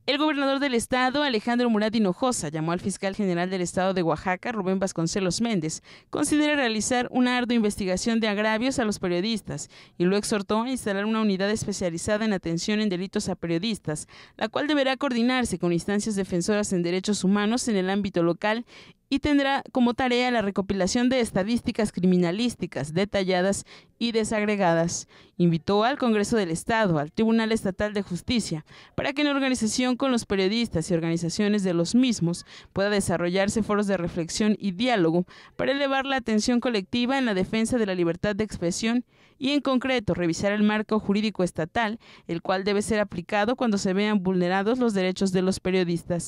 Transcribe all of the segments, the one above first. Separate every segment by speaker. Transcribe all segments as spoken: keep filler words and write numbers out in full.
Speaker 1: El gobernador del estado, Alejandro Murat Hinojosa, llamó al fiscal general del estado de Oaxaca, Rubén Vasconcelos Méndez, considera realizar una ardua investigación de agravios a los periodistas y lo exhortó a instalar una unidad especializada en atención en delitos a periodistas, la cual deberá coordinarse con instancias defensoras en derechos humanos en el ámbito local y tendrá como tarea la recopilación de estadísticas criminalísticas detalladas y desagregadas. Invitó al Congreso del Estado, al Tribunal Estatal de Justicia, para que en organización con los periodistas y organizaciones de los mismos pueda desarrollarse foros de reflexión y diálogo para elevar la atención colectiva en la defensa de la libertad de expresión y, en concreto, revisar el marco jurídico estatal, el cual debe ser aplicado cuando se vean vulnerados los derechos de los periodistas.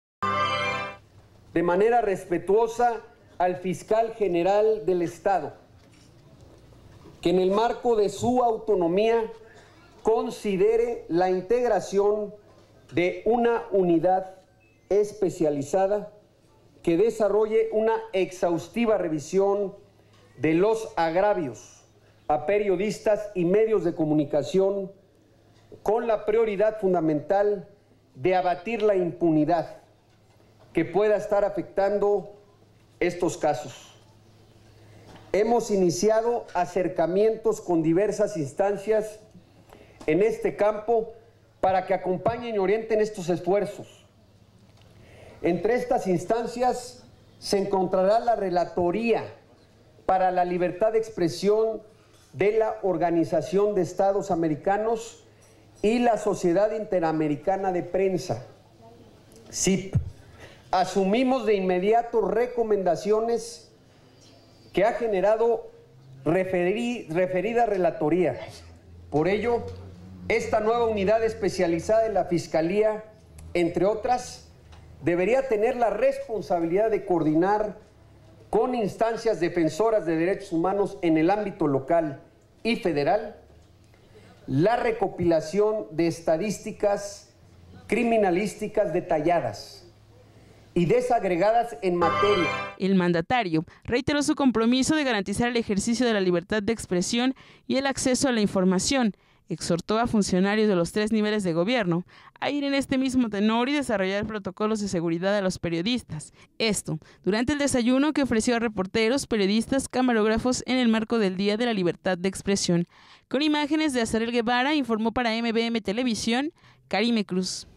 Speaker 2: De manera respetuosa al fiscal general del Estado, que en el marco de su autonomía considere la integración de una unidad especializada que desarrolle una exhaustiva revisión de los agravios a periodistas y medios de comunicación con la prioridad fundamental de abatir la impunidad que pueda estar afectando estos casos. Hemos iniciado acercamientos con diversas instancias en este campo para que acompañen y orienten estos esfuerzos. Entre estas instancias se encontrará la Relatoría para la Libertad de Expresión de la Organización de Estados Americanos y la Sociedad Interamericana de Prensa, S I P. Asumimos de inmediato recomendaciones que ha generado referi, referida relatoría. Por ello, esta nueva unidad especializada en la Fiscalía, entre otras, debería tener la responsabilidad de coordinar con instancias defensoras de derechos humanos en el ámbito local y federal la recopilación de estadísticas criminalísticas detalladas y desagregadas en materia.
Speaker 1: El mandatario reiteró su compromiso de garantizar el ejercicio de la libertad de expresión y el acceso a la información. Exhortó a funcionarios de los tres niveles de gobierno a ir en este mismo tenor y desarrollar protocolos de seguridad a los periodistas. Esto durante el desayuno que ofreció a reporteros, periodistas, camarógrafos en el marco del Día de la Libertad de Expresión. Con imágenes de Azarel Guevara, informó para M B M Televisión, Karime Cruz.